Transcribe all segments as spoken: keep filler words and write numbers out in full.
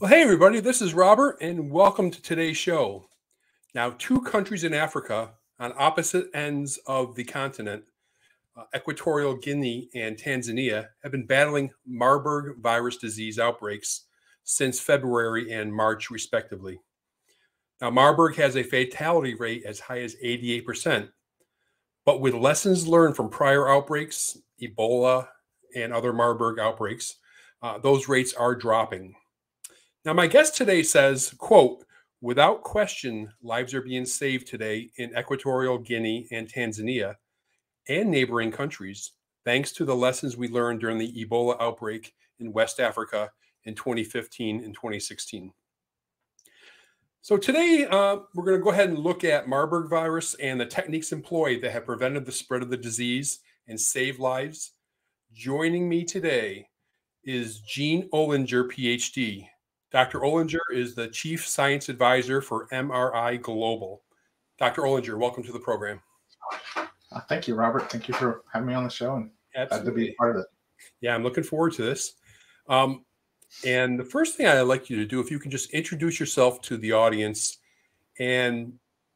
Well, hey, everybody, this is Robert, and welcome to today's show. Now, two countries in Africa on opposite ends of the continent, uh, Equatorial Guinea and Tanzania, have been battling Marburg Virus Disease outbreaks since February and March, respectively. Now, Marburg has a fatality rate as high as eighty-eight percent, but with lessons learned from prior outbreaks, Ebola, and other Marburg outbreaks, uh, those rates are dropping. Now, my guest today says, quote, "Without question, lives are being saved today in Equatorial Guinea and Tanzania and neighboring countries, thanks to the lessons we learned during the Ebola outbreak in West Africa in twenty fifteen and twenty sixteen. So today, uh, we're going to go ahead and look at Marburg virus and the techniques employed that have prevented the spread of the disease and saved lives. Joining me today is Jean Olinger, P H D. Doctor Olinger is the Chief Science Advisor for MRIGlobal. Doctor Olinger, welcome to the program. Uh, thank you, Robert. Thank you for having me on the show, and glad to be part of it. Yeah, I'm looking forward to this. Um, and the first thing I'd like you to do, if you can just introduce yourself to the audience, and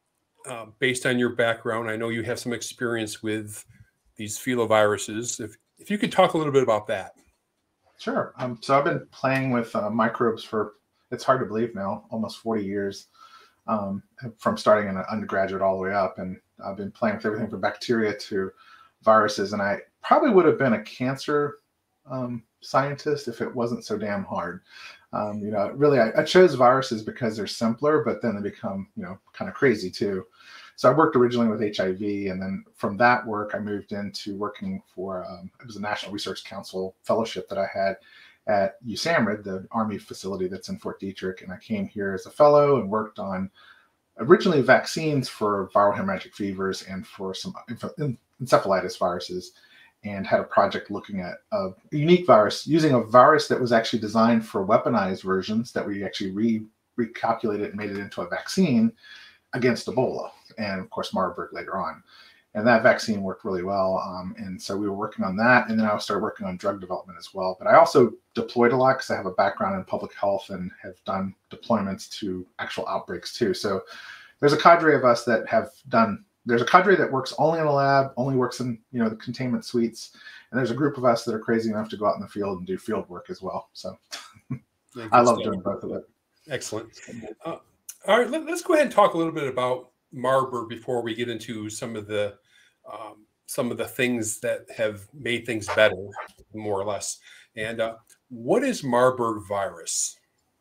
uh, based on your background, I know you have some experience with these filoviruses. If, if you could talk a little bit about that. Sure. Um, so I've been playing with uh, microbes for, it's hard to believe now, almost forty years, um, from starting in an undergraduate all the way up. And I've been playing with everything from bacteria to viruses. And I probably would have been a cancer um, scientist if it wasn't so damn hard. Um, you know, really, I, I chose viruses because they're simpler, but then they become, you know, kind of crazy too. So I worked originally with H I V, and then from that work, I moved into working for, um, it was a National Research Council fellowship that I had at U S A M R I D, the Army facility that's in Fort Detrick. And I came here as a fellow and worked on originally vaccines for viral hemorrhagic fevers and for some encephalitis viruses, and had a project looking at a unique virus, using a virus that was actually designed for weaponized versions that we actually re recalculated and made it into a vaccine against Ebola, and of course Marburg later on. And that vaccine worked really well. Um, and so we were working on that. And then I started working on drug development as well. But I also deployed a lot because I have a background in public health and have done deployments to actual outbreaks too. So there's a cadre of us that have done, there's a cadre that works only in a lab, only works in, you know, the containment suites. And there's a group of us that are crazy enough to go out in the field and do field work as well. So yeah, I love doing both of it. Excellent. Uh, all right, let, let's go ahead and talk a little bit about Marburg before we get into some of the um, some of the things that have made things better, more or less. And uh, what is Marburg virus?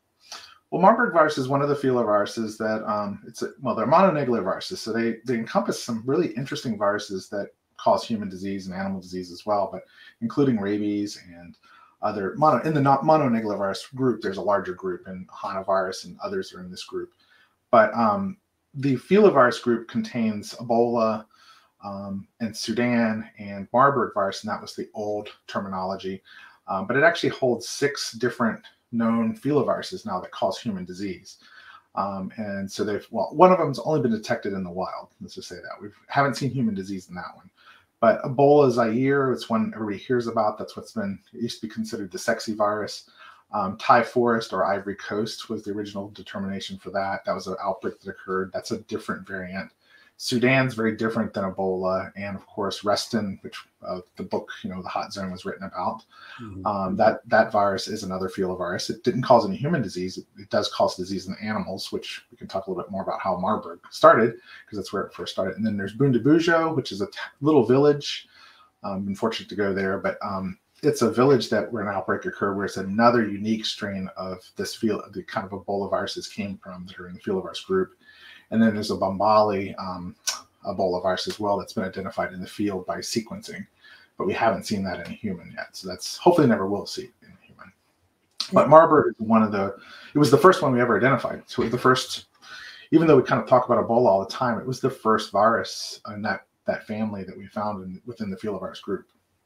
Well, Marburg virus is one of the filoviruses that um, it's a, well, they're mononuclear viruses, so they they encompass some really interesting viruses that cause human disease and animal disease as well, but including rabies and other mono in the not mononuclear virus group. There's a larger group, and hantavirus and others are in this group. But um, the filovirus group contains Ebola um, and Sudan and Marburg virus, and that was the old terminology. Um, but it actually holds six different known filoviruses now that cause human disease. Um, and so they've, well, one of them has only been detected in the wild. Let's just say that. We haven't seen human disease in that one. But Ebola Zaire, it's one everybody hears about. That's what's been, it used to be considered the sexy virus. Um, Thai Forest or Ivory Coast was the original determination for that. That was an outbreak that occurred. That's a different variant. Sudan's very different than Ebola. And of course, Reston, which uh, the book, you know, The Hot Zone was written about. Mm-hmm. um, that, that virus is another filovirus. It didn't cause any human disease. It, it does cause disease in animals, which we can talk a little bit more about how Marburg started, because that's where it first started. And then there's Bundabujo, which is a t- little village. Um, been fortunate to go there, but um, it's a village that where an outbreak occurred, where it's another unique strain of this field, the kind of Ebola viruses came from that are in the filovirus group. And then there's a Bombali um, Ebola virus as well that's been identified in the field by sequencing, but we haven't seen that in a human yet. So that's hopefully never will see in a human. But Marburg is one of the, it was the first one we ever identified. So it was the first, even though we kind of talk about Ebola all the time, it was the first virus in that, that family that we found in, within the filovirus group.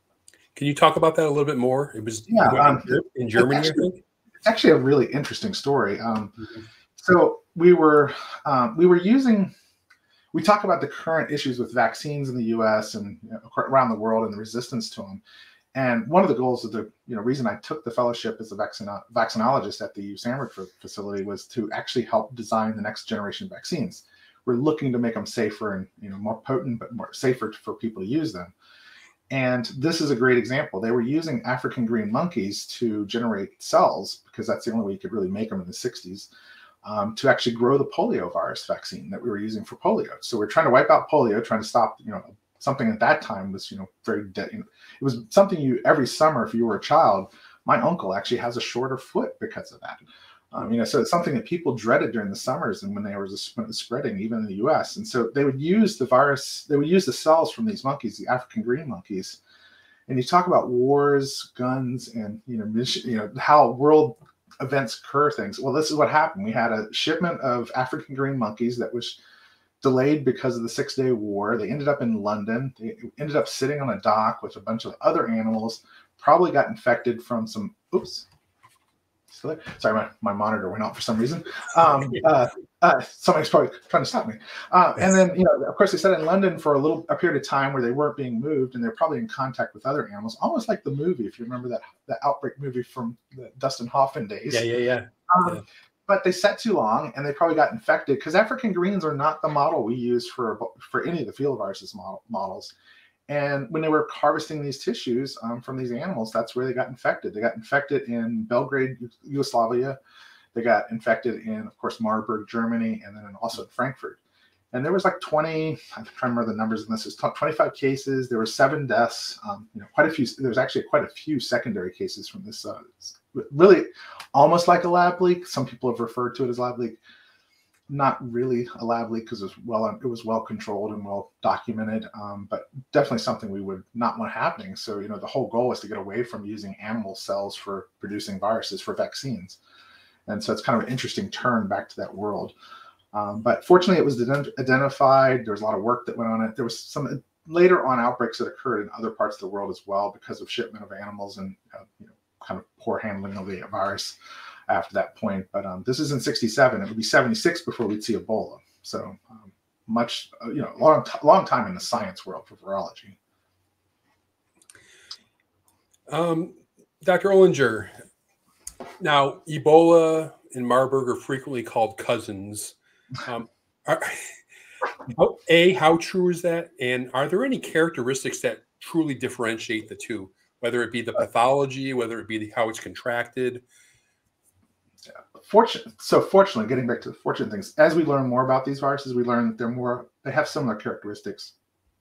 Can you talk about that a little bit more? It was yeah, um, in Germany, actually, I think? It's actually a really interesting story. Um, mm-hmm. So we were um, we were using, we talk about the current issues with vaccines in the U S and you know, around the world and the resistance to them. And one of the goals of the you know reason I took the fellowship as a vaccino- vaccinologist at the U Sandwich facility was to actually help design the next generation vaccines. We're looking to make them safer and you know more potent, but more safer for people to use them. And this is a great example. They were using African green monkeys to generate cells, because that's the only way you could really make them in the sixties, um, to actually grow the polio virus vaccine that we were using for polio. So we're trying to wipe out polio, trying to stop, you know, something at that time was, you know, very, de- you know, it was something you, every summer, if you were a child, my uncle actually has a shorter foot because of that. Um, you know, so it's something that people dreaded during the summers and when they were spreading, even in the U S. And so they would use the virus, they would use the cells from these monkeys, the African green monkeys. And you talk about wars, guns, and you know, mission, you know, how world events occur things. Well, this is what happened. We had a shipment of African green monkeys that was delayed because of the Six-Day War. They ended up in London. They ended up sitting on a dock with a bunch of other animals. Probably got infected from some. Oops. Sorry, my, my monitor went out for some reason. Um, uh, uh, somebody's probably trying to stop me. Uh, and then, you know, of course, they sat in London for a little a period of time where they weren't being moved, and they're probably in contact with other animals, almost like the movie, if you remember that that Outbreak movie from the Dustin Hoffman days. Yeah, yeah, yeah. Um, yeah. But they sat too long, and they probably got infected, because African greens are not the model we use for for any of the filoviruses model, models. And when they were harvesting these tissues um, from these animals, that's where they got infected. They got infected in Belgrade, Yugoslavia. They got infected in, of course, Marburg, Germany, and then also in Frankfurt. And there was like twenty, I'm trying to remember the numbers in this, is twenty-five cases. There were seven deaths. Um, you know, quite a few, there was actually quite a few secondary cases from this. Uh, really almost like a lab leak. Some people have referred to it as lab leak. Not really a lab leak, because it was well it was well controlled and well documented, um, but definitely something we would not want happening. So you know the whole goal is to get away from using animal cells for producing viruses for vaccines, and so it's kind of an interesting turn back to that world. Um, but fortunately, it was identified. There was a lot of work that went on it. There was some later on outbreaks that occurred in other parts of the world as well because of shipment of animals and uh, you know kind of poor handling of the virus after that point. But um, this is in sixty-seven. It would be seventy-six before we'd see Ebola. So um, much, uh, you know, long, long time in the science world for virology. Um, Doctor Olinger, now Ebola and Marburg are frequently called cousins. Um, are, A, how true is that? And are there any characteristics that truly differentiate the two, whether it be the pathology, whether it be the, how it's contracted? Fortunate, so fortunately, getting back to the fortunate things, as we learn more about these viruses, we learn that they're more, they have similar characteristics.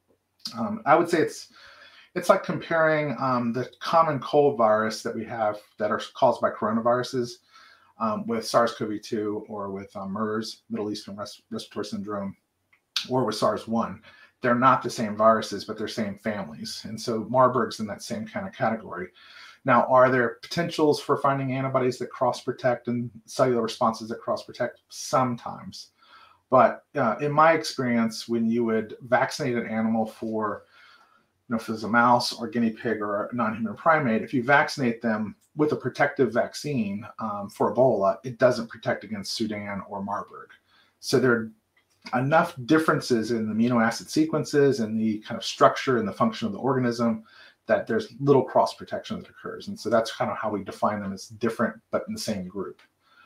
Um, I would say it's it's like comparing um, the common cold virus that we have that are caused by coronaviruses um, with SARS CoV two or with um, MERS, Middle Eastern Res- Respiratory Syndrome, or with SARS one. They're not the same viruses, but they're same families. And so Marburg's in that same kind of category. Now, are there potentials for finding antibodies that cross-protect and cellular responses that cross-protect? Sometimes. But uh, in my experience, when you would vaccinate an animal for, you know, if it's a mouse or guinea pig or a non-human primate, if you vaccinate them with a protective vaccine um, for Ebola, it doesn't protect against Sudan or Marburg. So there are enough differences in the amino acid sequences and the kind of structure and the function of the organism that there's little cross protection that occurs. And so that's kind of how we define them as different, but in the same group.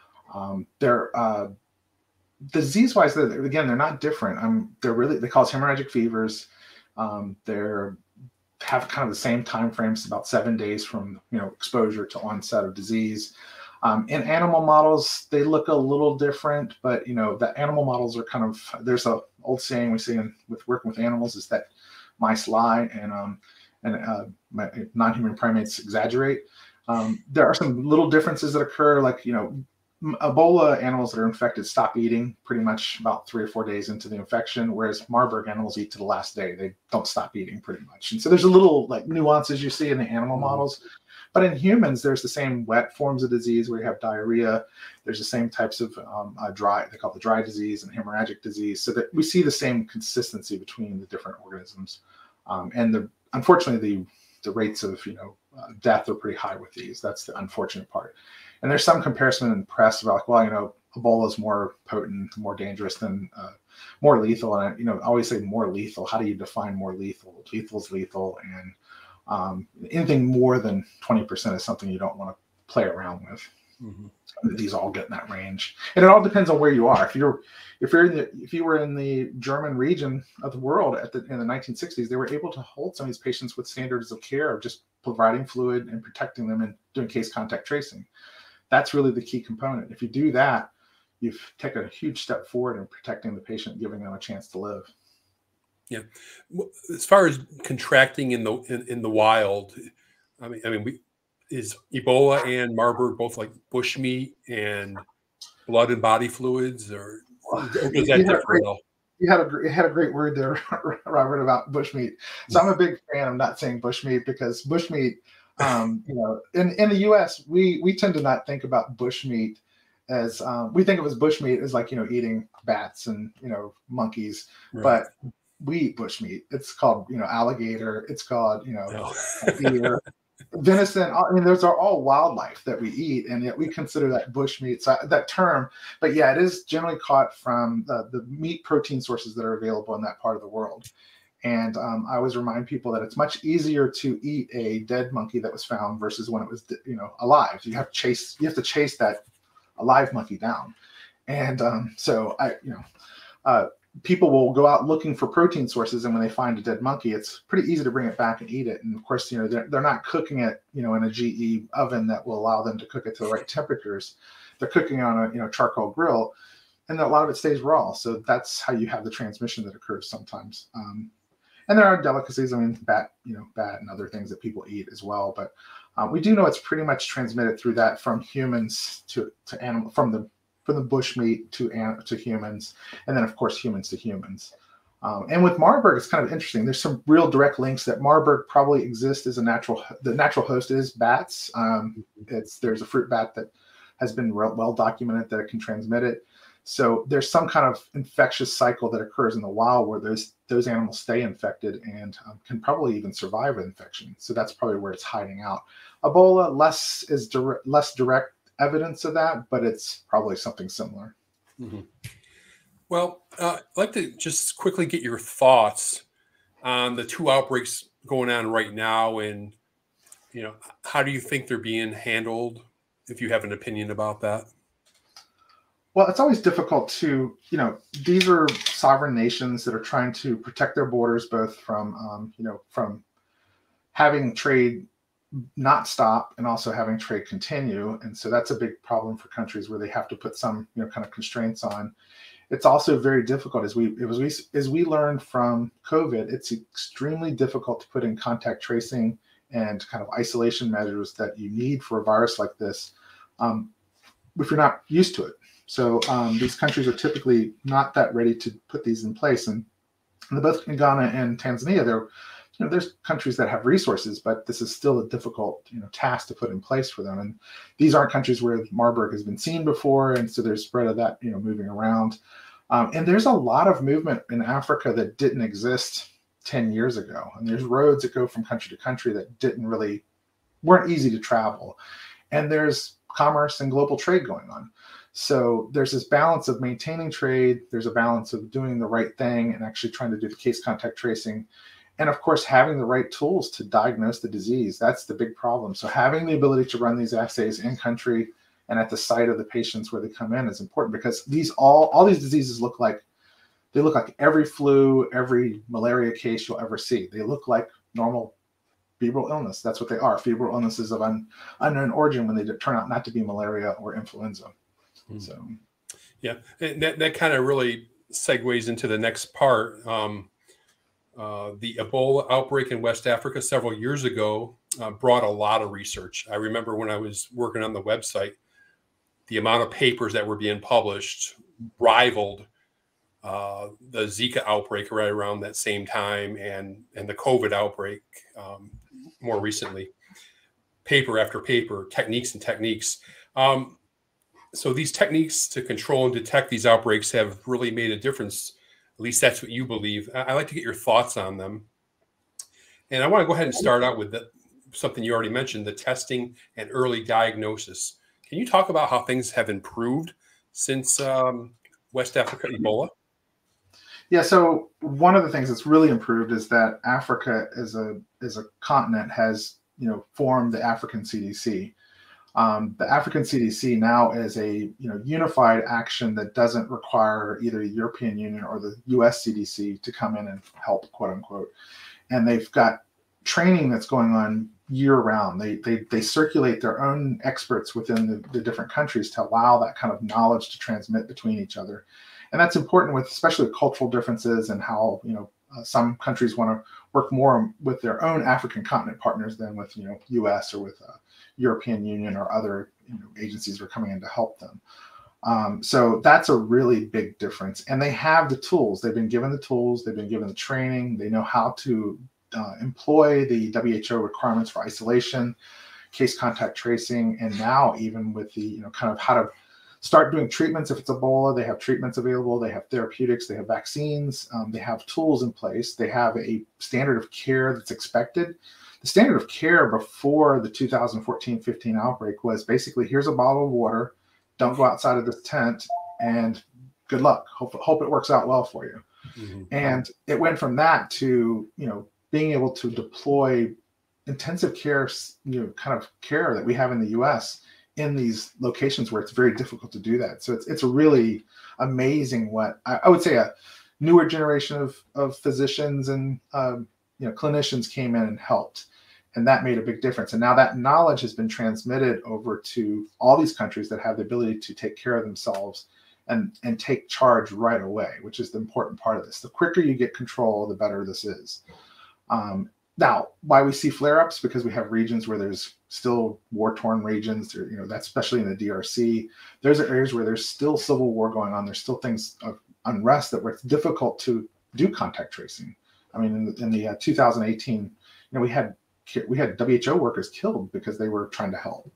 Um, they're uh, disease-wise, they're, again, they're not different. Um, they're really, they cause hemorrhagic fevers. Um, they're have kind of the same time frames, about seven days from, you know, exposure to onset of disease. Um, in animal models, they look a little different, but, you know, the animal models are kind of, there's a old saying we see in, with working with animals is that mice lie, and um, and uh, non-human primates exaggerate. Um, there are some little differences that occur, like, you know, Ebola animals that are infected stop eating pretty much about three or four days into the infection, whereas Marburg animals eat to the last day. They don't stop eating pretty much. And so there's a little like nuances you see in the animal models. But in humans, there's the same wet forms of disease where you have diarrhea. There's the same types of um, uh, dry, they call it the dry disease and hemorrhagic disease, so that we see the same consistency between the different organisms. Um, and the unfortunately, the the rates of you know uh, death are pretty high with these. That's the unfortunate part. And there's some comparison in the press about, like, well, you know, Ebola is more potent, more dangerous than, uh, more lethal. And, you know, I always say more lethal. How do you define more lethal? Lethal is lethal. And Um, anything more than twenty percent is something you don't want to play around with. Mm-hmm. These all get in that range, and it all depends on where you are. If you're, if you're in the, if you were in the German region of the world at the in the nineteen sixties, they were able to hold some of these patients with standards of care of just providing fluid and protecting them and doing case contact tracing. That's really the key component. If you do that, you've taken a huge step forward in protecting the patient, giving them a chance to live. Yeah, as far as contracting in the in, in the wild, I mean, I mean, we. Is Ebola and Marburg both like bushmeat and blood and body fluids, or, or does that differ great, at all? You had a you had a great word there, Robert, about bushmeat. So I'm a big fan of not saying bushmeat because bushmeat, um, you know, in, in the U S we we tend to not think about bushmeat as um, we think of as bushmeat as like you know eating bats and you know monkeys, right. But we eat bushmeat. It's called you know alligator. It's called you know oh. deer. Venison, I mean, those are all wildlife that we eat, and yet we consider that bush meat, so that term. But yeah, it is generally caught from the, the meat protein sources that are available in that part of the world. And um, I always remind people that it's much easier to eat a dead monkey that was found versus when it was, you know, alive. You have to chase, you have to chase that alive monkey down. And um, so I, you know, uh, people will go out looking for protein sources, and when they find a dead monkey, it's pretty easy to bring it back and eat it. And of course, you know, they're, they're not cooking it, you know, in a G E oven that will allow them to cook it to the right temperatures. They're cooking on a, you know, charcoal grill, and a lot of it stays raw. So that's how you have the transmission that occurs sometimes. Um, and there are delicacies, I mean, bat, you know, bat and other things that people eat as well. But uh, we do know it's pretty much transmitted through that from humans to, to animal, from the from the bush meat to to humans, and then of course humans to humans. Um, and with Marburg, it's kind of interesting. There's some real direct links that Marburg probably exists as a natural. The natural host is bats. Um, it's there's a fruit bat that has been well documented that it can transmit it. So there's some kind of infectious cycle that occurs in the wild where those those animals stay infected and um, can probably even survive an infection. So that's probably where it's hiding out. Ebola less is dire- less direct evidence of that, but it's probably something similar. Mm-hmm. Well, uh, I'd like to just quickly get your thoughts on the two outbreaks going on right now, and you know, how do you think they're being handled? If you have an opinion about that. Well, it's always difficult to, you know, these are sovereign nations that are trying to protect their borders, both from, um, you know, from having trade not stop and also having trade continue. And so that's a big problem for countries where they have to put some, you know, kind of constraints on. It's also very difficult as we, as we, as we learned from COVID, it's extremely difficult to put in contact tracing and kind of isolation measures that you need for a virus like this um, if you're not used to it. So um, these countries are typically not that ready to put these in place. And both in Ghana and Tanzania, they're You know, there's countries that have resources, but this is still a difficult, you know, task to put in place for them. And these aren't countries where Marburg has been seen before, and so there's spread of that, you know, moving around. Um, and there's a lot of movement in Africa that didn't exist ten years ago. And there's roads that go from country to country that didn't really, weren't easy to travel. And there's commerce and global trade going on. So there's this balance of maintaining trade. There's a balance of doing the right thing and actually trying to do the case contact tracing. And of course, having the right tools to diagnose the disease, that's the big problem. So having the ability to run these assays in country and at the site of the patients where they come in is important, because these all, all these diseases look like, they look like every flu, every malaria case you'll ever see. They look like normal febrile illness. That's what they are. Febrile illnesses of un, unknown origin when they turn out not to be malaria or influenza. Mm-hmm. So, yeah, and that, that kind of really segues into the next part. Um, Uh, the Ebola outbreak in West Africa several years ago uh, brought a lot of research. I remember when I was working on the website, the amount of papers that were being published rivaled uh, the Zika outbreak right around that same time, and, and the COVID outbreak um, more recently. Paper after paper, techniques and techniques. Um, so these techniques to control and detect these outbreaks have really made a difference. At least that's what you believe. I'd like to get your thoughts on them. And I want to go ahead and start out with the, something you already mentioned, the testing and early diagnosis. Can you talk about how things have improved since um, West Africa Ebola? Yeah, so one of the things that's really improved is that Africa as a as a continent has, you know, formed the African C D C. Um, the African C D C now is a, you know, unified action that doesn't require either the European Union or the U S C D C to come in and help, quote unquote. And they've got training that's going on year round. They they they circulate their own experts within the, the different countries to allow that kind of knowledge to transmit between each other. And that's important with especially cultural differences and how, you know, uh, some countries want to work more with their own African continent partners than with, you know, U S or with uh, European Union or other, you know, agencies that are coming in to help them. Um, so that's a really big difference. And they have the tools. They've been given the tools. They've been given the training. They know how to uh, employ the W H O requirements for isolation, case contact tracing, and now even with the, you know, kind of how to start doing treatments. If it's Ebola, they have treatments available. They have therapeutics. They have vaccines. Um, they have tools in place. They have a standard of care that's expected. The standard of care before the two thousand fourteen fifteen outbreak was basically, here's a bottle of water. Don't go outside of this tent, and good luck. Hope, hope it works out well for you. Mm-hmm. And it went from that to, you know, being able to deploy intensive care, you know, kind of care that we have in the U S in these locations where it's very difficult to do that. So it's it's really amazing what I, I would say a newer generation of, of physicians and um, you know, clinicians came in and helped, and that made a big difference. And now that knowledge has been transmitted over to all these countries that have the ability to take care of themselves and and take charge right away, which is the important part of this. The quicker you get control, the better this is. Um, Now, why we see flare-ups, because we have regions where there's still war-torn regions, or, you know, that's especially in the D R C. There's areas where there's still civil war going on. There's still things of unrest that where it's difficult to do contact tracing. I mean, in the, in the uh, two thousand eighteen, you know, we had we had W H O workers killed because they were trying to help.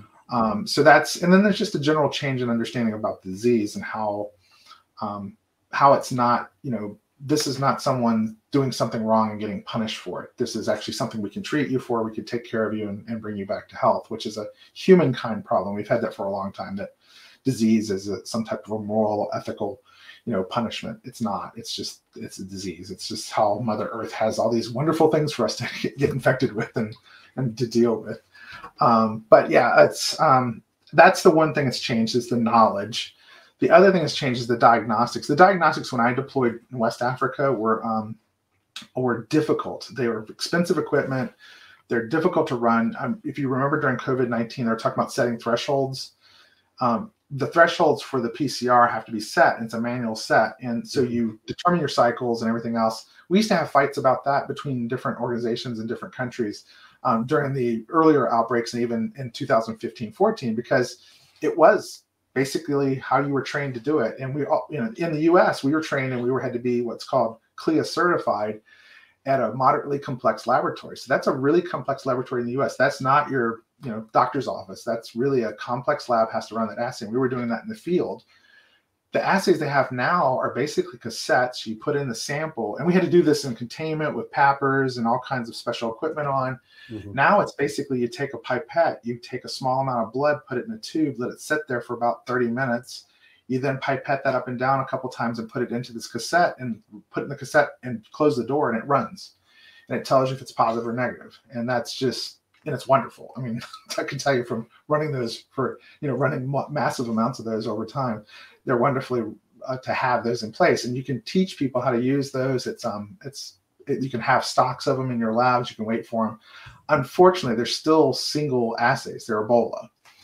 Um, so that's, and then there's just a general change in understanding about disease and how um, how it's not, you know, this is not someone doing something wrong and getting punished for it. This is actually something we can treat you for. We can take care of you and, and bring you back to health, which is a humankind problem. We've had that for a long time, that disease is a, some type of a moral, ethical, you know, punishment. It's not. It's just, it's a disease. It's just how Mother Earth has all these wonderful things for us to get, get infected with and, and to deal with. Um, but yeah, it's um, that's the one thing that's changed, is the knowledge. The other thing that's changed is the diagnostics. The diagnostics when I deployed in West Africa were um, were difficult. They were expensive equipment. They're difficult to run. Um, if you remember during COVID nineteen, they were talking about setting thresholds. Um, the thresholds for the P C R have to be set. And it's a manual set. And so you determine your cycles and everything else. We used to have fights about that between different organizations in different countries um, during the earlier outbreaks and even in two thousand fifteen fourteen, because it was basically how you were trained to do it. And we all, you know, in the U S, we were trained and we were had to be what's called C L I A certified at a moderately complex laboratory. So that's a really complex laboratory in the U S. That's not your, you know, doctor's office. That's really a complex lab, has to run that assay. And we were doing that in the field. The assays they have now are basically cassettes. You put in the sample, and we had to do this in containment with pappers and all kinds of special equipment on. Mm-hmm. Now it's basically, you take a pipette, you take a small amount of blood, put it in a tube, let it sit there for about thirty minutes. You then pipette that up and down a couple times and put it into this cassette and put it in the cassette and close the door, and it runs. And it tells you if it's positive or negative. And that's just, and it's wonderful. I mean, I can tell you from running those for, you know, running massive amounts of those over time, they're wonderfully uh, to have those in place. And you can teach people how to use those. It's, um, it's, it, you can have stocks of them in your labs. You can wait for them. Unfortunately, they're still single assays. They're Ebola.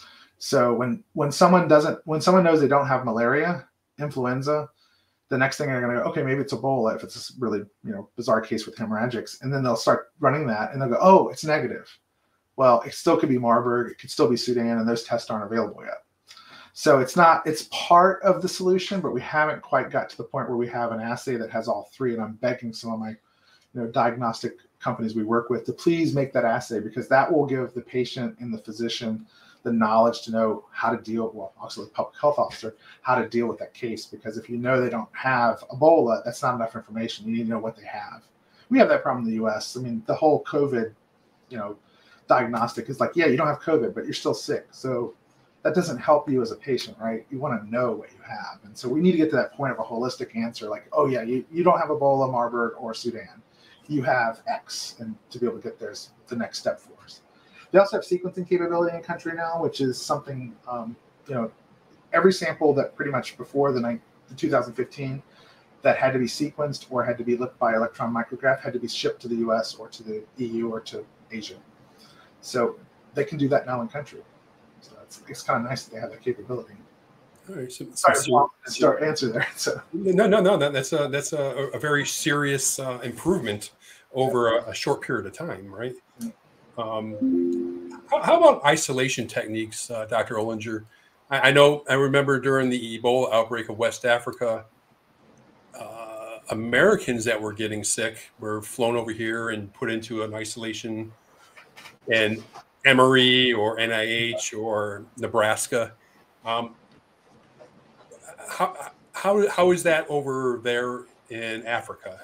So when, when someone doesn't, when someone knows they don't have malaria, influenza, the next thing they're going to go, okay, maybe it's Ebola if it's a really, you know, bizarre case with hemorrhagics. And then they'll start running that and they'll go, oh, it's negative. Well, it still could be Marburg. It could still be Sudan, and those tests aren't available yet. So it's not, it's part of the solution, but we haven't quite got to the point where we have an assay that has all three. And I'm begging some of my, you know, diagnostic companies we work with to please make that assay, because that will give the patient and the physician the knowledge to know how to deal, well, also the public health officer, how to deal with that case. Because if you know they don't have Ebola, that's not enough information. You need to know what they have. We have that problem in the U S. I mean, the whole COVID, you know, diagnostic is like, yeah, you don't have COVID, but you're still sick. So that doesn't help you as a patient, right? You want to know what you have. And so we need to get to that point of a holistic answer, like, oh yeah, you, you don't have Ebola, Marburg, or Sudan. You have X, and to be able to get there's the next step for us. They also have sequencing capability in the country now, which is something, um, you know, every sample that pretty much before the, the two thousand fifteen that had to be sequenced or had to be looked by electron micrograph had to be shipped to the U S or to the E U or to Asia. So they can do that now in country. So it's, it's kind of nice that they have that capability. All right, so, Sorry, so, to start answer there. So no, no, no, that, that's a that's a, a very serious uh, improvement over a, a short period of time, right? Um, how, how about isolation techniques, uh, Doctor Olinger? I, I know I remember during the Ebola outbreak of West Africa, uh, Americans that were getting sick were flown over here and put into an isolation, and Emory or N I H or Nebraska. Um, how how how is that over there in Africa?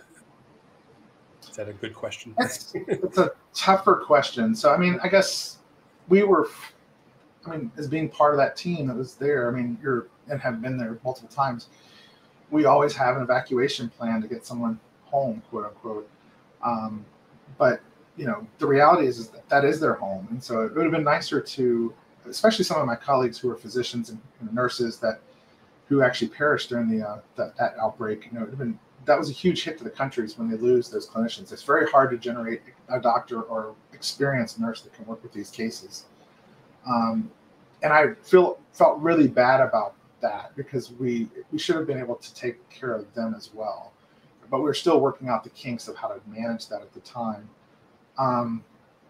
Is that a good question? It's, it's a tougher question. So, I mean, I guess we were, I mean, as being part of that team that was there, I mean, you're, and have been there multiple times, we always have an evacuation plan to get someone home, quote unquote. Um, but, you know, the reality is, is that that is their home. And so it would have been nicer to, especially some of my colleagues who are physicians and, and nurses that, who actually perished during the, uh, that, that outbreak, you know, it would have been, that was a huge hit to the countries when they lose those clinicians. It's very hard to generate a doctor or experienced nurse that can work with these cases. Um, and I feel felt really bad about that because we we should have been able to take care of them as well. But we we're still working out the kinks of how to manage that at the time. Um,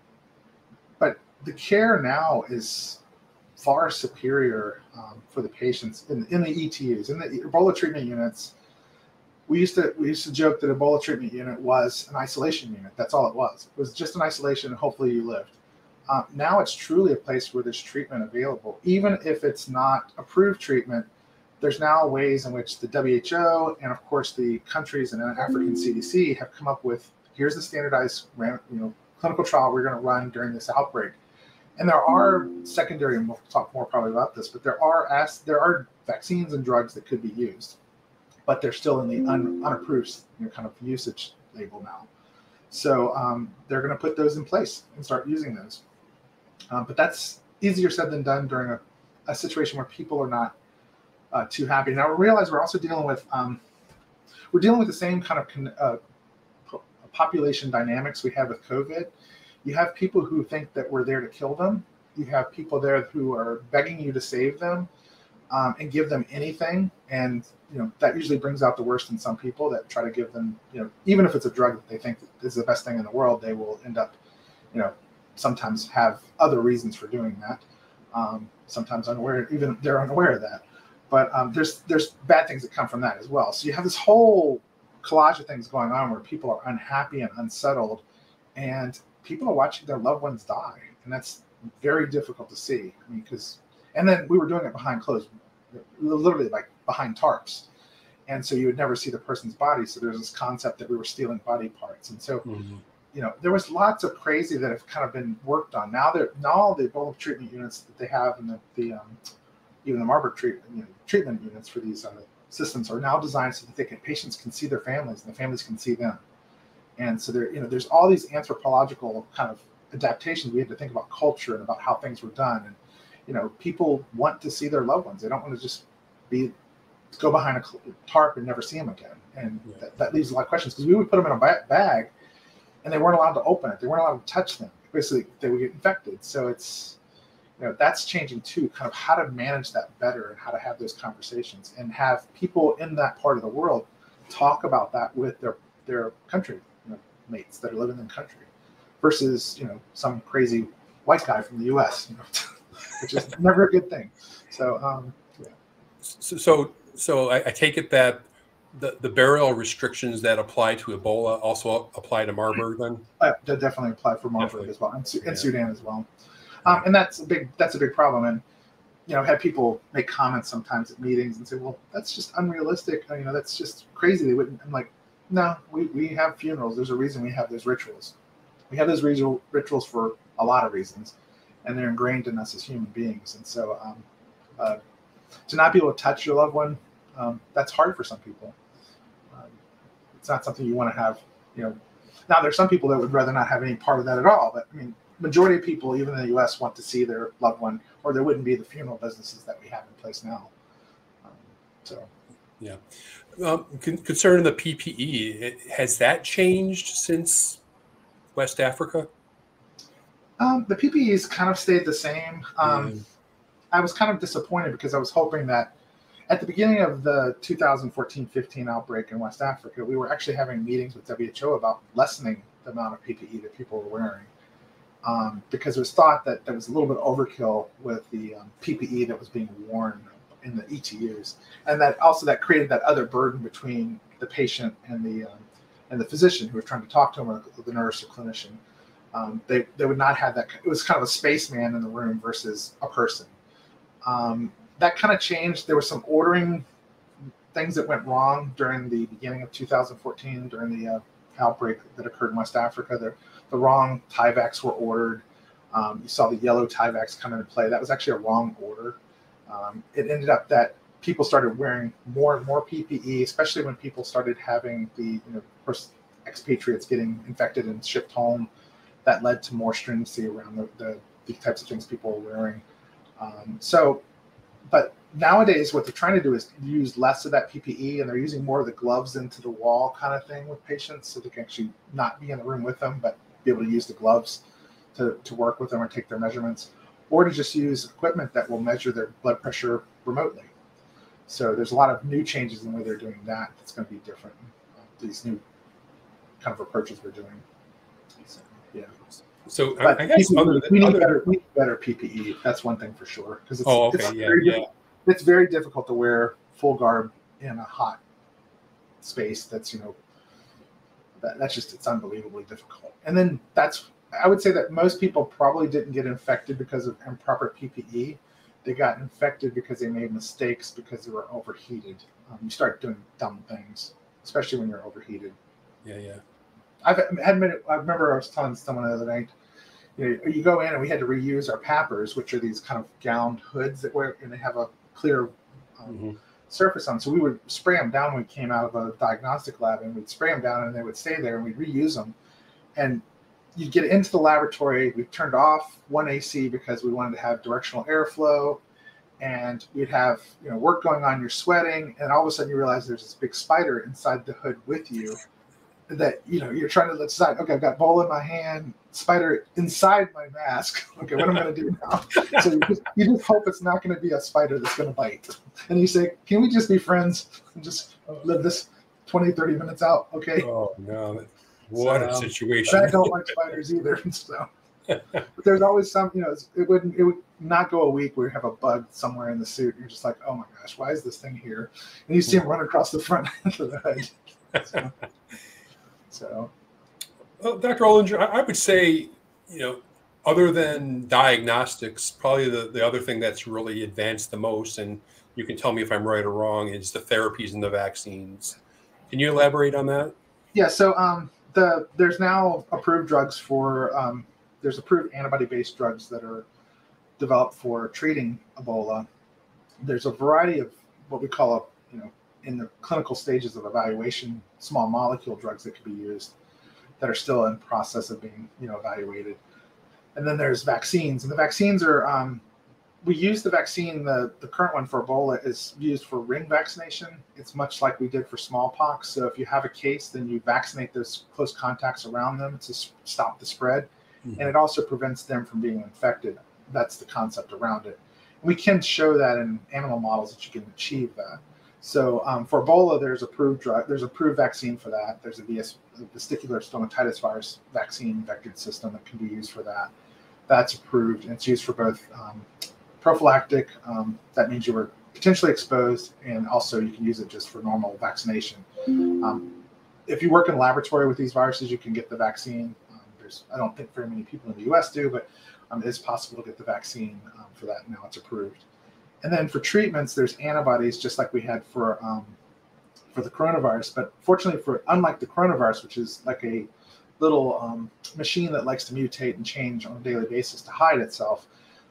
but the care now is far superior um, for the patients in, in the E T Us, in the Ebola treatment units. We used to we used to joke that Ebola treatment unit was an isolation unit. That's all it was. It was just an isolation, and hopefully you lived. Uh, now it's truly a place where there's treatment available. Even if it's not approved treatment, there's now ways in which the W H O and, of course, the countries and African C D C have come up with, here's the standardized you know, clinical trial we're going to run during this outbreak. And there are secondary, and we'll talk more probably about this, but there are as, there are vaccines and drugs that could be used, but they're still in the un, unapproved you know, kind of usage label now. So um, they're going to put those in place and start using those. Um, but that's easier said than done during a, a situation where people are not uh, too happy. Now we realize we're also dealing with um, we're dealing with the same kind of con- uh, po- population dynamics we have with COVID. You have people who think that we're there to kill them. You have people there who are begging you to save them um, and give them anything. And you know that usually brings out the worst in some people that try to give them, you know, even if it's a drug that they think is the best thing in the world, they will end up, you know, sometimes have other reasons for doing that. Um, sometimes unaware, even they're unaware of that. But um, there's there's bad things that come from that as well. So you have this whole collage of things going on where people are unhappy and unsettled, and people are watching their loved ones die, and that's very difficult to see. I mean, because and then we were doing it behind closed, literally like behind tarps, and so you would never see the person's body. So there's this concept that we were stealing body parts, and so. Mm-hmm. You know, there was lots of crazy that have kind of been worked on. Now that now all the Ebola treatment units that they have, and the, the um, even the Marburg treatment you know, treatment units for these uh, systems are now designed so that they can patients can see their families and the families can see them. And so there, you know, there's all these anthropological kind of adaptations. We had to think about culture and about how things were done. And you know, people want to see their loved ones. They don't want to just be go behind a tarp and never see them again. And yeah. that, that leaves a lot of questions because we would put them in a bag. And they weren't allowed to open it. They weren't allowed to touch them. Basically, they would get infected. So it's, you know, that's changing too, kind of how to manage that better and how to have those conversations and have people in that part of the world talk about that with their, their country you know, mates that are living in the country versus, you know, some crazy white guy from the U S, you know, which is never a good thing. So, um, yeah. So, so, so I, I take it that The, the burial restrictions that apply to Ebola also apply to Marburg then? Uh, that definitely apply for Marburg definitely. as well, and, and yeah. Sudan as well. Um, yeah. And that's a big that's a big problem. And you know, I've had people make comments sometimes at meetings and say, "Well, that's just unrealistic. You know, that's just crazy." They wouldn't. I'm like, no, we, we have funerals. There's a reason we have those rituals. We have those ritual, rituals for a lot of reasons, and they're ingrained in us as human beings. And so, um, Uh, to not be able to touch your loved one, um, that's hard for some people. Um, it's not something you want to have, you know. Now, there's some people that would rather not have any part of that at all, but I mean, majority of people, even in the U S, want to see their loved one, or there wouldn't be the funeral businesses that we have in place now. Um, so, yeah. Um, con- concerning the P P E, it, has that changed since West Africa? Um, the P P Es kind of stayed the same. Um, Yeah. I was kind of disappointed because I was hoping that at the beginning of the two thousand fourteen fifteen outbreak in West Africa, we were actually having meetings with W H O about lessening the amount of P P E that people were wearing. Um, because it was thought that there was a little bit of overkill with the um, P P E that was being worn in the E T Us, and that also that created that other burden between the patient and the um, and the physician who was trying to talk to him, or the nurse or clinician. Um, they they would not have that. It was kind of a spaceman in the room versus a person. Um, that kind of changed. There were some ordering things that went wrong during the beginning of two thousand fourteen during the uh, outbreak that occurred in West Africa. The, the wrong Tyveks were ordered. Um, you saw the yellow Tyveks come into play. That was actually a wrong order. Um, it ended up that people started wearing more and more P P E, especially when people started having the, you know, first expatriates getting infected and shipped home. That led to more stringency around the, the, the types of things people were wearing. Um, so, but nowadays what they're trying to do is use less of that P P E, and they're using more of the gloves into the wall kind of thing with patients, so they can actually not be in the room with them, but be able to use the gloves to, to work with them or take their measurements, or to just use equipment that will measure their blood pressure remotely. So there's a lot of new changes in the way they're doing that. That's going to be different. Uh, these new kind of approaches we're doing. So, yeah. So but I guess P P E, other than, we, need other, better, we need better P P E. That's one thing for sure. Because it's, oh, okay, it's, yeah, very yeah. it's very difficult to wear full garb in a hot space. That's, you know, that, that's just, it's unbelievably difficult. And then that's, I would say that most people probably didn't get infected because of improper P P E. They got infected because they made mistakes because they were overheated. Um, you start doing dumb things, especially when you're overheated. Yeah, yeah. I've had many, I remember I was telling someone the other night, you know, you go in and we had to reuse our pappers, which are these kind of gowned hoods that wear, and they have a clear um, Mm-hmm. surface on. So we would spray them down when we came out of a diagnostic lab, and we'd spray them down and they would stay there, and we'd reuse them. And you'd get into the laboratory, we turned off one A C because we wanted to have directional airflow, and we'd have, you know, work going on, you're sweating, and all of a sudden you realize there's this big spider inside the hood with you that, you know, you're trying to decide, okay, I've got bowl in my hand, spider inside my mask. Okay, what am I going to do now? So you just, you just hope it's not going to be a spider that's going to bite. And you say, can we just be friends and just live this twenty, thirty minutes out? Okay. Oh, no. What so, a um, situation. I don't like spiders either. So, but there's always some, you know, it wouldn't, it would not go a week where you have a bug somewhere in the suit. You're just like, oh my gosh, why is this thing here? And you see him run across the front end of the hood. So, so. Well, Doctor Olinger, I, I would say, you know, other than diagnostics, probably the, the other thing that's really advanced the most, and you can tell me if I'm right or wrong, is the therapies and the vaccines. Can you elaborate on that? Yeah, so um, the there's now approved drugs for, um, there's approved antibody-based drugs that are developed for treating Ebola. There's a variety of what we call, a, you know, in the clinical stages of evaluation, small molecule drugs that could be used that are still in process of being, you know, evaluated. And then there's vaccines, and the vaccines are, um, we use the vaccine, the, the current one for Ebola is used for ring vaccination. It's much like we did for smallpox. So if you have a case, then you vaccinate those close contacts around them to stop the spread. Mm-hmm. And it also prevents them from being infected. That's the concept around it. We can show that in animal models that you can achieve that. So um, for Ebola, there's approved drug, there's approved vaccine for that. There's a V S, vesicular stomatitis virus vaccine vectored system that can be used for that. That's approved, and it's used for both um, prophylactic. Um, that means you were potentially exposed, and also you can use it just for normal vaccination. Um, if you work in a laboratory with these viruses, you can get the vaccine. Um, there's, I don't think very many people in the U S do, but um, it is possible to get the vaccine um, for that. Now it's approved. And then for treatments, there's antibodies, just like we had for um, for the coronavirus. But fortunately, for unlike the coronavirus, which is like a little um, machine that likes to mutate and change on a daily basis to hide itself,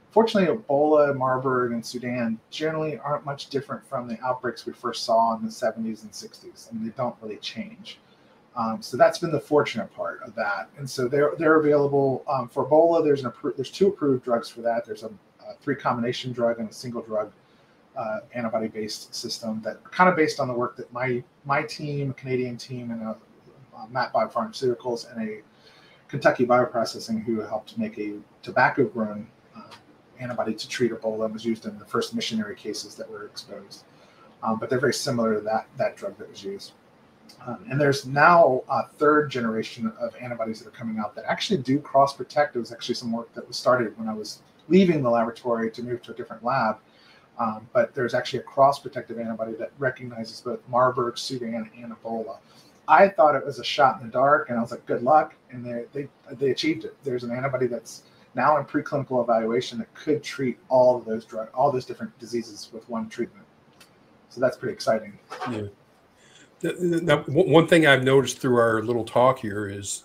fortunately, Ebola, Marburg, and Sudan generally aren't much different from the outbreaks we first saw in the seventies and sixties, and they don't really change. Um, so that's been the fortunate part of that. And so they're they're available um, for Ebola. There's an appro- there's two approved drugs for that. There's a, a three combination drug and a single drug uh, antibody based system that are kind of based on the work that my my team, a Canadian team, and a, a Matt Biopharmaceuticals and a Kentucky Bioprocessing, who helped make a tobacco grown uh, antibody to treat Ebola, and was used in the first missionary cases that were exposed. Um, but they're very similar to that that drug that was used. Um, and there's now a third generation of antibodies that are coming out that actually do cross protect. There was actually some work that was started when I was leaving the laboratory to move to a different lab. Um, but there's actually a cross protective antibody that recognizes both Marburg, Sudan, and Ebola. I thought it was a shot in the dark, and I was like, good luck. And they they, they achieved it. There's an antibody that's now in preclinical evaluation that could treat all of those drug, all those different diseases with one treatment. So that's pretty exciting. Yeah. Now, one thing I've noticed through our little talk here is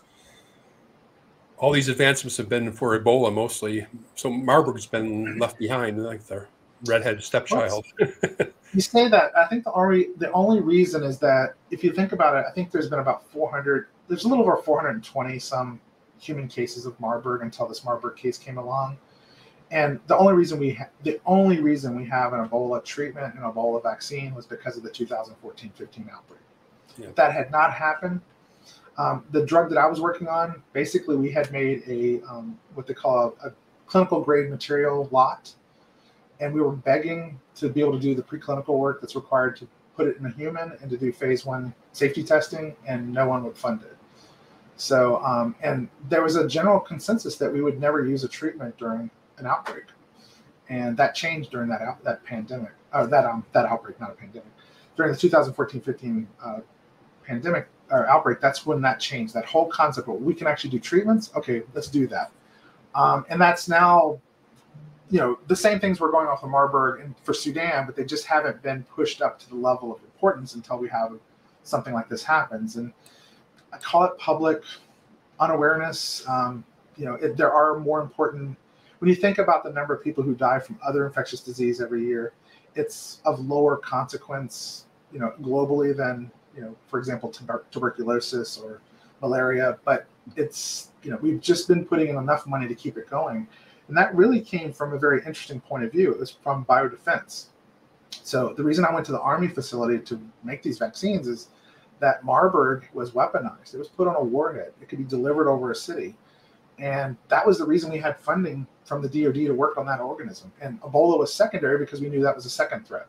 all these advancements have been for Ebola mostly. So Marburg's been left behind, like the redheaded stepchild. You say that. I think the only the only reason is that if you think about it, I think there's been about four hundred. There's a little over four hundred twenty some human cases of Marburg until this Marburg case came along. And the only reason we ha- the only reason we have an Ebola treatment and Ebola vaccine was because of the two thousand fourteen fifteen outbreak. Yeah. If that had not happened, um, the drug that I was working on, basically we had made a um, what they call a, a clinical grade material lot, and we were begging to be able to do the preclinical work that's required to put it in a human and to do phase one safety testing, and no one would fund it. So, um, and there was a general consensus that we would never use a treatment during an outbreak, and that changed during that out, that pandemic, uh, that um that outbreak, not a pandemic, during the two thousand fourteen fifteen uh, pandemic or outbreak. That's when that changed. That whole concept of we can actually do treatments. Okay, let's do that, um, and that's now, you know, the same things were going off of Marburg and for Sudan, but they just haven't been pushed up to the level of importance until we have something like this happens. And I call it public unawareness. Um, you know, it, there are more important. When you think about the number of people who die from other infectious disease every year, it's of lower consequence, you know, globally than, you know, for example, tuber- tuberculosis or malaria. But it's, you know, we've just been putting in enough money to keep it going. And that really came from a very interesting point of view. It was from biodefense. So the reason I went to the Army facility to make these vaccines is that Marburg was weaponized. It was put on a warhead. It could be delivered over a city. And that was the reason we had funding from the D O D to work on that organism. And Ebola was secondary because we knew that was a second threat.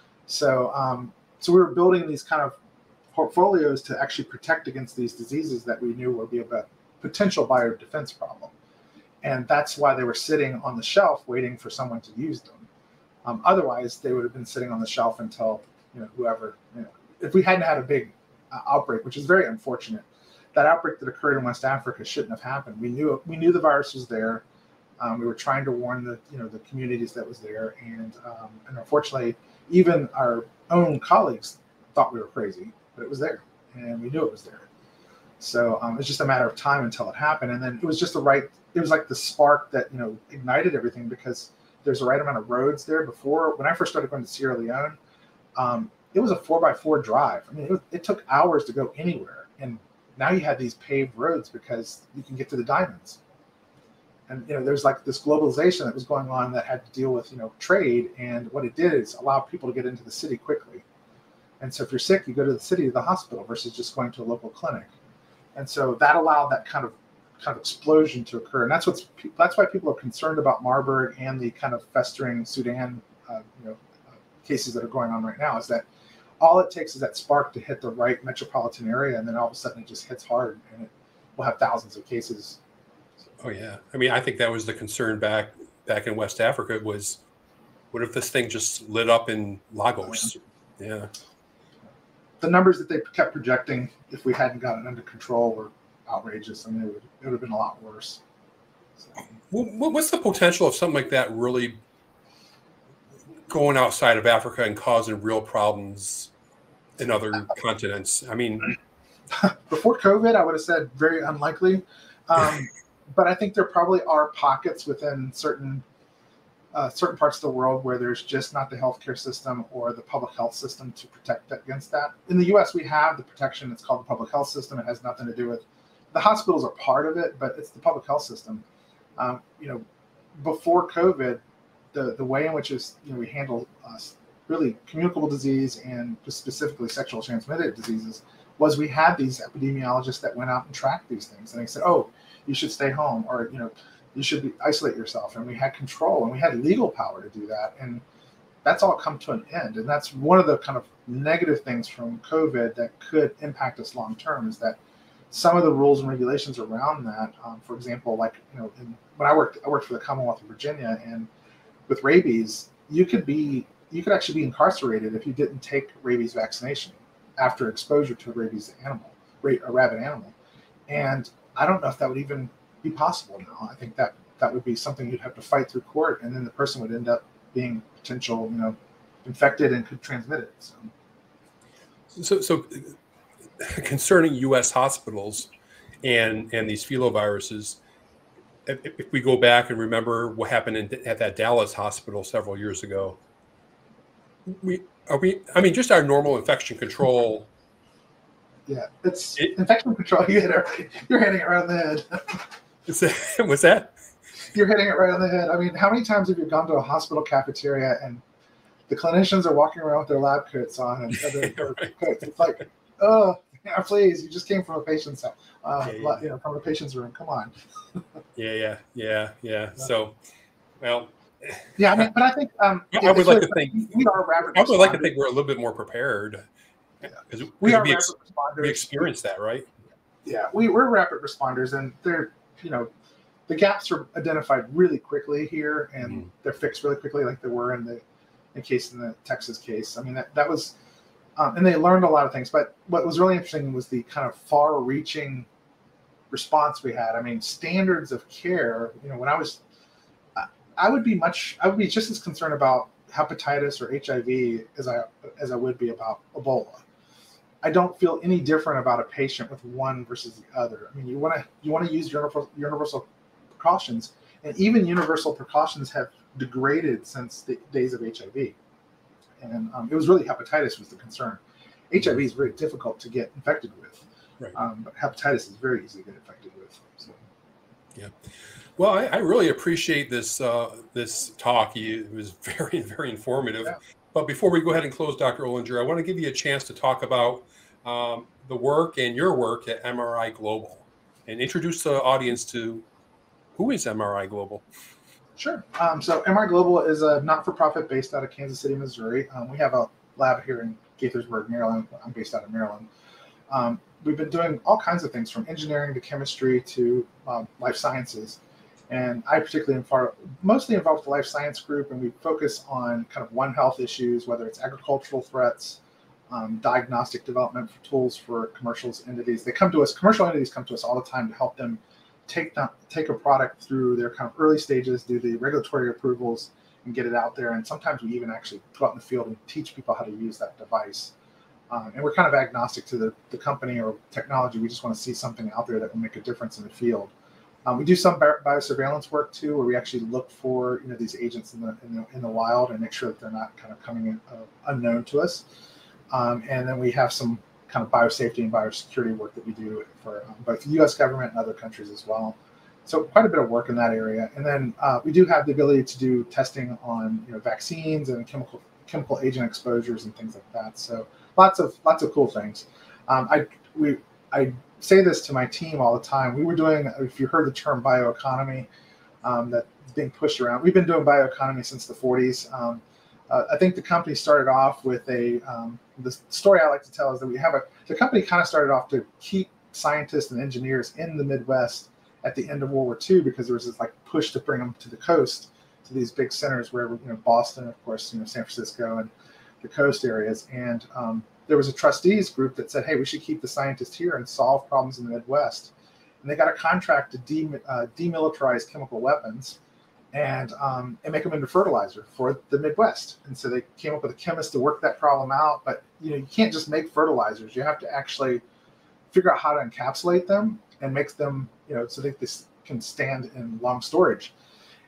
So, um, so we were building these kind of portfolios to actually protect against these diseases that we knew would be a potential biodefense problem. And that's why they were sitting on the shelf waiting for someone to use them. Um, otherwise, they would have been sitting on the shelf until, you know, whoever, you know, if we hadn't had a big uh, outbreak, which is very unfortunate. That outbreak that occurred in West Africa shouldn't have happened. We knew we knew the virus was there. Um, we were trying to warn the you know the communities that was there, and um, and unfortunately, even our own colleagues thought we were crazy, but it was there, and we knew it was there. So um, it's just a matter of time until it happened, and then it was just the right. It was like the spark that you know ignited everything, because there's the right amount of roads there. Before, when I first started going to Sierra Leone, um, it was a four by four drive. I mean, it, was, it took hours to go anywhere, and now you have these paved roads because you can get to the diamonds. And you know, there's like this globalization that was going on that had to deal with you know trade, and what it did is allow people to get into the city quickly. And so if you're sick, you go to the city to the hospital versus just going to a local clinic. And so that allowed that kind of kind of explosion to occur. And that's what's that's why people are concerned about Marburg and the kind of festering Sudan uh, you know uh, cases that are going on right now, is that all it takes is that spark to hit the right metropolitan area, and then all of a sudden it just hits hard, and it will have thousands of cases. Oh yeah, I mean, I think that was the concern back back in West Africa was, what if this thing just lit up in Lagos? Oh, yeah. yeah. The numbers that they kept projecting, if we hadn't gotten under control, were outrageous. I mean, it would, it would have been a lot worse. So. What's the potential of something like that really going outside of Africa and causing real problems in other continents? I mean, before COVID, I would have said very unlikely. Um, but I think there probably are pockets within certain uh, certain parts of the world where there's just not the healthcare system or the public health system to protect against that. In the U S, we have the protection. It's called the public health system. It has nothing to do with the hospitals are part of it, but it's the public health system. Um, you know, before COVID, the the way in which is you know we handle uh, really communicable disease and specifically sexual transmitted diseases was we had these epidemiologists that went out and tracked these things, and they said, oh, you should stay home, or you know, you should be, isolate yourself, and we had control and we had legal power to do that, and that's all come to an end. And that's one of the kind of negative things from COVID that could impact us long term is that some of the rules and regulations around that, um, for example, like you know, in, when I worked, I worked for the Commonwealth of Virginia, and with rabies, you could be, you could actually be incarcerated if you didn't take rabies vaccination after exposure to a rabies animal, a rabid animal. And I don't know if that would even be possible now. I think that that would be something you'd have to fight through court, and then the person would end up being potential, you know, infected and could transmit it. So, so, so concerning U S hospitals and and these filoviruses, if, if we go back and remember what happened in, at that Dallas hospital several years ago, we are we. I mean, just our normal infection control. Yeah, it's it, infection control. You hit it, you're hitting it right on the head. Is that, what's that? You're hitting it right on the head. I mean, how many times have you gone to a hospital cafeteria and the clinicians are walking around with their lab coats on and their, their right. coats? It's like, oh, yeah, please, you just came from a patient's, uh, yeah, yeah. you know, from a patient's room. Come on. yeah, yeah, yeah, yeah. So, well. Yeah, I mean, but I think um, I, I would like to think we are rapid. I would like to think we're a little bit more prepared. Yeah. We are we, rapid ex- responders. We experienced that, right? Yeah, we, we're rapid responders, and they're, you know, the gaps are identified really quickly here, and mm-hmm. they're fixed really quickly, like they were in the in case in the Texas case. I mean, that that was, um, and they learned a lot of things. But what was really interesting was the kind of far-reaching response we had. I mean, standards of care. You know, when I was, I, I would be much, I would be just as concerned about hepatitis or H I V as I as I would be about Ebola. I don't feel any different about a patient with one versus the other. I mean, you want to you want to use universal, universal precautions, and even universal precautions have degraded since the days of H I V. And um, it was really hepatitis was the concern. H I V is very difficult to get infected with, right. um, but hepatitis is very easy to get infected with. So. Yeah. Well, I, I really appreciate this uh, this talk. It was very, very informative. Yeah. But before we go ahead and close, Doctor Olinger, I want to give you a chance to talk about um, the work and your work at MRIGlobal and introduce the audience to who is MRIGlobal. Sure. Um, so MRIGlobal is a not-for-profit based out of Kansas City, Missouri. Um, we have a lab here in Gaithersburg, Maryland. I'm based out of Maryland. Um, we've been doing all kinds of things from engineering to chemistry to um, life sciences. And I particularly am far, mostly involved with the life science group, and we focus on kind of One Health issues, whether it's agricultural threats, um, diagnostic development for tools for commercial entities. They come to us, commercial entities come to us all the time to help them take them, take a product through their kind of early stages, do the regulatory approvals, and get it out there. And sometimes we even actually go out in the field and teach people how to use that device. Um, and we're kind of agnostic to the, the company or technology. We just want to see something out there that will make a difference in the field. Um, we do some bi- biosurveillance work too, where we actually look for you know these agents in the in the, in the wild and make sure that they're not kind of coming in uh, unknown to us. Um, and then we have some kind of biosafety and biosecurity work that we do for um, both the U S government and other countries as well. So quite a bit of work in that area. And then uh, we do have the ability to do testing on you know vaccines and chemical chemical agent exposures and things like that. So lots of lots of cool things. Um, I we I. say this to my team all the time. We were doing, if you heard the term bioeconomy, um, that's being pushed around. We've been doing bioeconomy since the forties. Um, uh, I think the company started off with a, um, the story I like to tell is that we have a, the company kind of started off to keep scientists and engineers in the Midwest at the end of World War Two, because there was this like push to bring them to the coast, to these big centers where, you know, Boston, of course, you know, San Francisco and the coast areas. And, um, there was a trustees group that said, hey, we should keep the scientists here and solve problems in the Midwest. And they got a contract to de- uh, demilitarize chemical weapons and, um, and make them into fertilizer for the Midwest. And so they came up with a chemist to work that problem out. But you know, you can't just make fertilizers. You have to actually figure out how to encapsulate them and make them, you know, so that this can stand in long storage.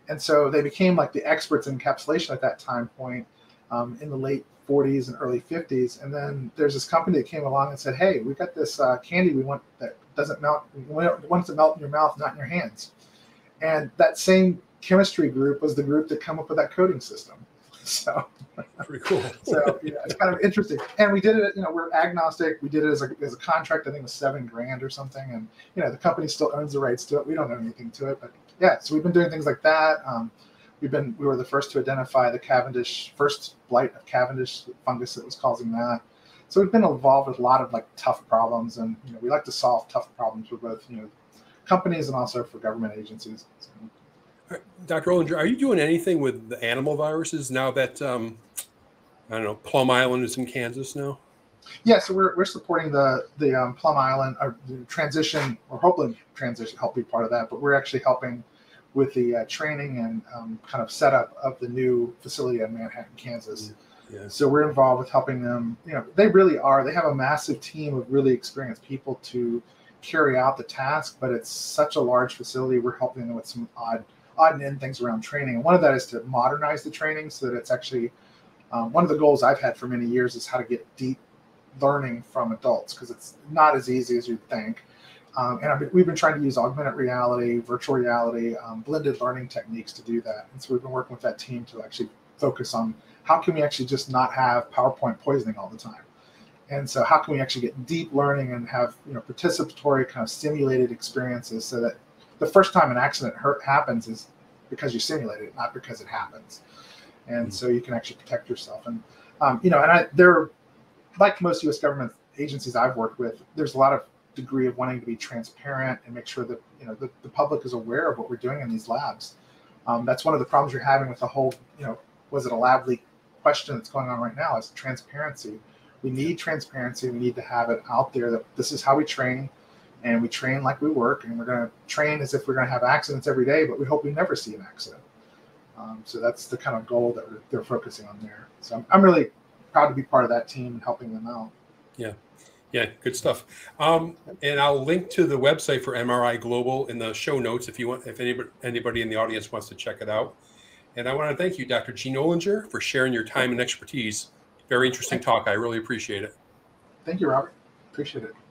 And so they became like the experts in encapsulation at that time point um, in the late forties and early fifties. And then there's this company that came along and said, hey, we got this uh, candy we want that doesn't melt, we want it to melt in your mouth, not in your hands. And that same chemistry group was the group that came up with that coding system. So pretty cool. So yeah, it's kind of interesting. And we did it, you know, we're agnostic. We did it as a, as a contract, I think it was seven grand or something. And, you know, the company still owns the rights to it. We don't own anything to it, but yeah, so we've been doing things like that. Um, we've been, we were the first to identify the Cavendish, first blight of Cavendish fungus that was causing that. So we've been involved with a lot of like tough problems, and, you know, we like to solve tough problems for both, you know, companies and also for government agencies. So, Doctor Olinger, are you doing anything with the animal viruses now that, um, I don't know, Plum Island is in Kansas now? Yeah, so we're, we're supporting the the um, Plum Island or the transition, or hopefully transition, help be part of that, but we're actually helping with the uh, training and um, kind of setup of the new facility in Manhattan, Kansas. Yeah. So we're involved with helping them. You know, they really are, they have a massive team of really experienced people to carry out the task, but it's such a large facility. We're helping them with some odd odd and end things around training. And one of that is to modernize the training so that it's actually, um, one of the goals I've had for many years is how to get deep learning from adults, because it's not as easy as you'd think. Um, and I've been, we've been trying to use augmented reality, virtual reality, um, blended learning techniques to do that. And so we've been working with that team to actually focus on how can we actually just not have PowerPoint poisoning all the time. And so how can we actually get deep learning and have, you know, participatory kind of simulated experiences so that the first time an accident hurt happens is because you simulated it, not because it happens. And mm-hmm. so you can actually protect yourself. And, um, you know, and I, there, like most U S government agencies I've worked with, there's a lot of degree of wanting to be transparent and make sure that, you know, the, the public is aware of what we're doing in these labs. Um, that's one of the problems you're having with the whole, you know, was it a lab leak question that's going on right now, is transparency. We need transparency. We need to have it out there that this is how we train. And we train like we work, and we're going to train as if we're going to have accidents every day, but we hope we never see an accident. Um, so that's the kind of goal that we're, they're focusing on there. So I'm, I'm really proud to be part of that team and helping them out. Yeah. Yeah. Good stuff. Um, and I'll link to the website for MRIGlobal in the show notes if you want, if anybody, anybody in the audience wants to check it out. And I want to thank you, Doctor Gene Olinger, for sharing your time and expertise. Very interesting talk. I really appreciate it. Thank you, Robert. Appreciate it.